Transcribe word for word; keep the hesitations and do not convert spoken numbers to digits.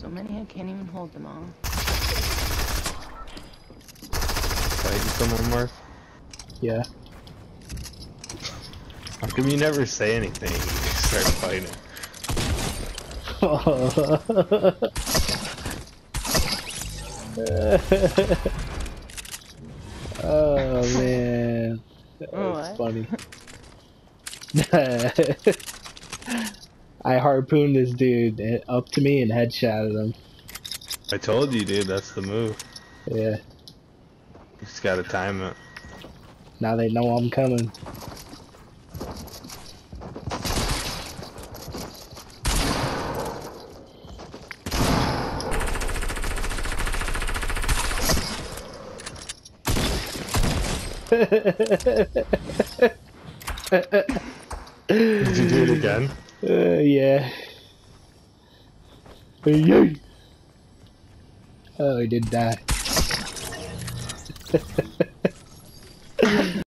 so many I can't even hold them all. Fighting someone, Mark? Yeah. How come you never say anything? You just start fighting. Oh man, that's What? funny. I harpooned this dude up to me and headshotted him. I told you, dude, that's the move. Yeah. You just gotta time it. Now they know I'm coming. Did you do it again? Uh, yeah. Yeeeet. Oh, he did die.